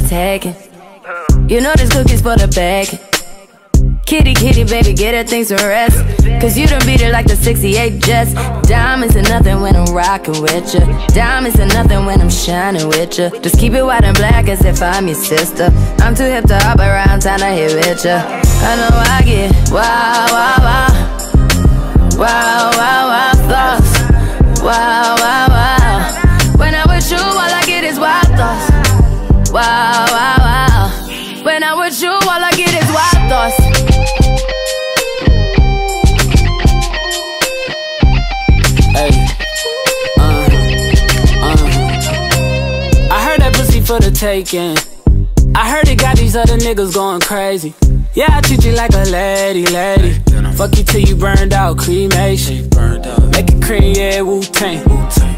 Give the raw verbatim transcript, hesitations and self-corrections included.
taking. You know this cookie's for the bag. Kitty, kitty, baby, get her things to rest. Cause you done beat it like the sixty-eight Jets. Diamonds are nothing when I'm rockin' with ya. Diamonds are nothing when I'm shining with ya. Just keep it white and black as if I'm your sister. I'm too hip to hop around, time to hit with ya. I know I get wow, wow, wow. Wow, wow, wow, thoughts. Wow, wow, wow. When I'm with you, all I get is wild thoughts. Wow, wow, wow. When I'm with you, all I get is wild thoughts. Hey, uh, uh. I heard that pussy for the taking. I heard it got these other niggas going crazy. Yeah, I treat you like a lady, lady. Fuck you till you burned out, cremation. Make it cream, yeah, Wu-Tang.